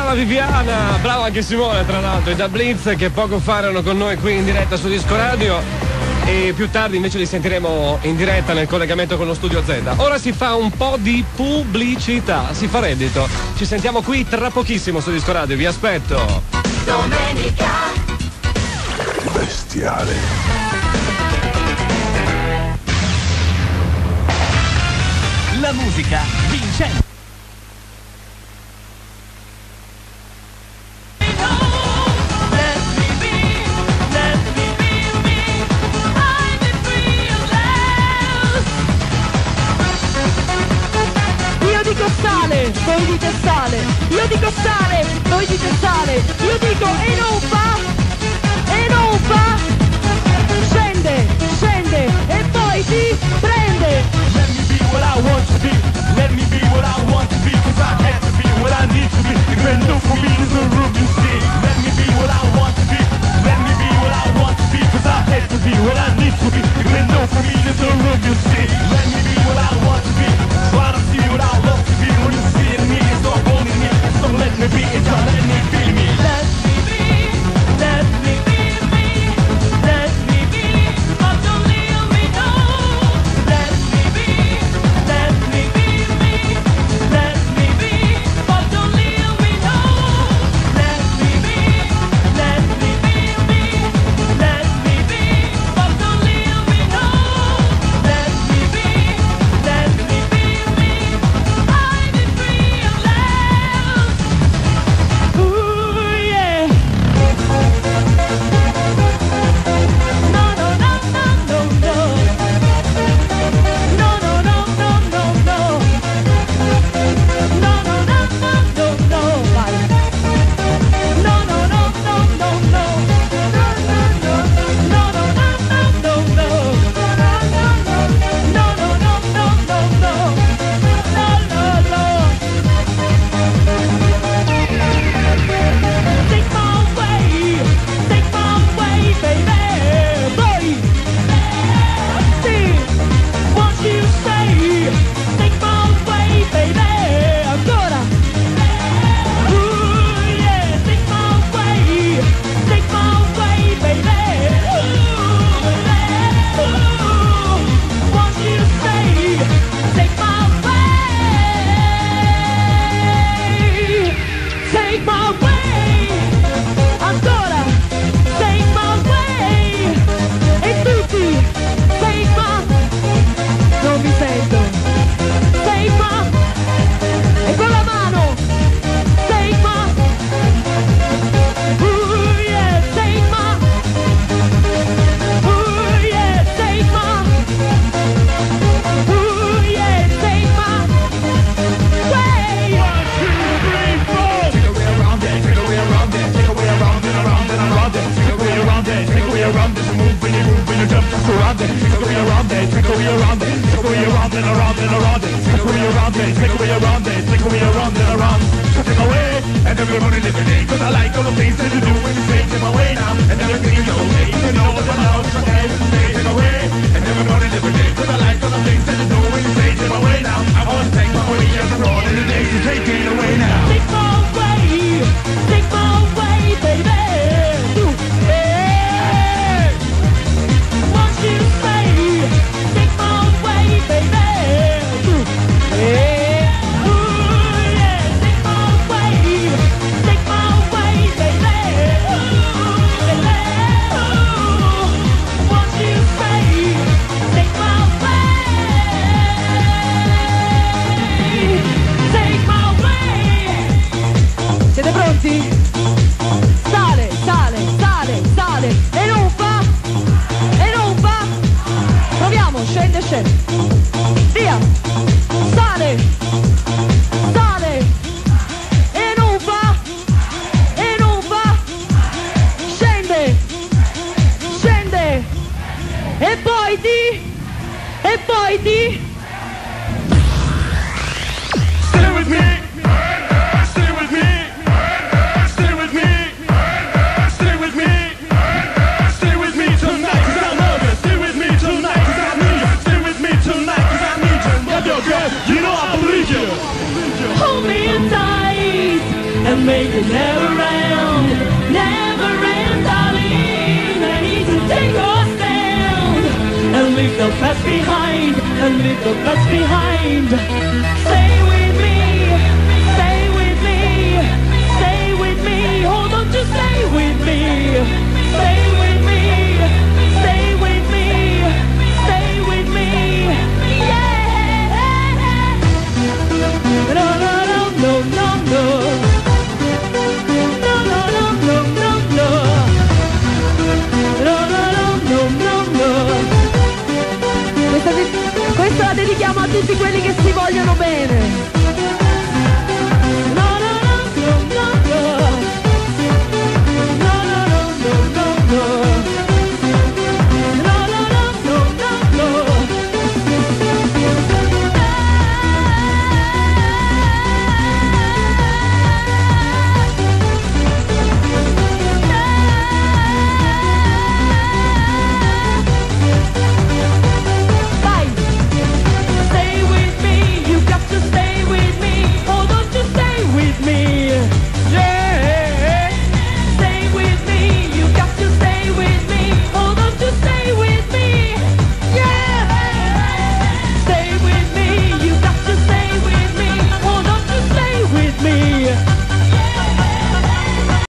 brava Viviana, brava anche Simone tra l'altro, e da Blitz che poco fa erano con noi qui in diretta su Disco Radio e più tardi invece li sentiremo in diretta nel collegamento con lo Studio Z. Ora si fa un po' di pubblicità, si fa reddito. Ci sentiamo qui tra pochissimo su Disco Radio, vi aspetto. Domenica bestiale. La musica vincente. Io dico sale, voi dite sale. Io dico sale, voi dite sale. Io dico e non fa, e non fa. Scende, scende e poi ti prende. Let me be what I want to be. Let me be what I want to be. Cause I have to be what I need to be. Depending for me is the room you see. Let me be what I want to be. Let me be what I want to be. Cause I have to be what I need to be. Depending for me is the room you see. Let me be what I want to be. Try to see what I love to be. When you see it in me, it's not only me. So let me be, it's not let me feel me. Let me be, let me be me. Let me be, but don't leave me no. Let me be, let me be me. Let me be, but don't leave me no. Let me be, let me be me. Let me be, but don't leave me no. Let me be, let me be me. I'll be free and loud. Ooh yeah. No no no no no no. No no no no no no. No no no no no no. Vai. No no no no no no. No no no no no no no. No no no no no no. No no no. Take my way, baby. Boy, see what you say. Take my way, baby. Ancora. Ooh yeah, take my way, baby. Ooh, what you say. Take my way. Take my way, ancora, take my way, e tutti, take my, non mi sento, take my, e con la mano, take my, ooh yeah, take my, ooh yeah, take my, ooh yeah, take my way. 1, 2, 3, 4. Take away around it, take away around it, take away around and around and around it, take away around it, take away around it, move when you jump just around it, take away around it, take away around it, take away around and around and around it, take away around it, take away around it, take away around and around, so take away, and everybody live it, cause I like all the things that you do when you say take away now, and everything you know, you know what I know, so okay, say take away, and everybody live it, cause I like all the things that you do when you say take away now, I wanna take my way, and the road in the days to take it away now. Take my way, baby. Hey, what you say? Take my way, baby. Hey, ooh yeah, take my way, baby. Ooh, what you say? Take my way. make it never end, darling. I need to take a stand and leave the past behind, and leave the past behind.